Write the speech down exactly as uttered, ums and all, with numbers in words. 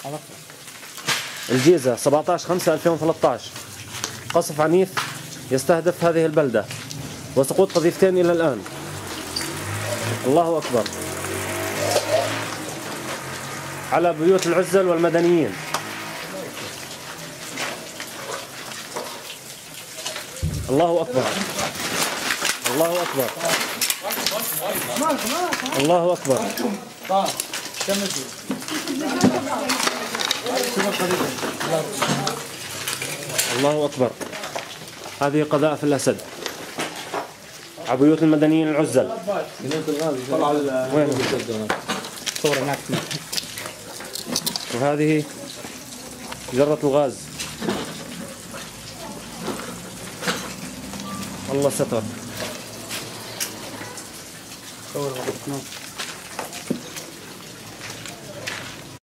الجيزة سبعة عشر خمسة ألفين وثلاثة عشر. قصف عنيف يستهدف هذه البلدة وسقوط قذيفتين إلى الآن. الله أكبر على بيوت العزل والمدنيين. الله أكبر الله أكبر الله أكبر. الله أكبر. هذه قذائف الأسد على بيوت المدنيين العزل. وهذه جرة الغاز. الله ستر.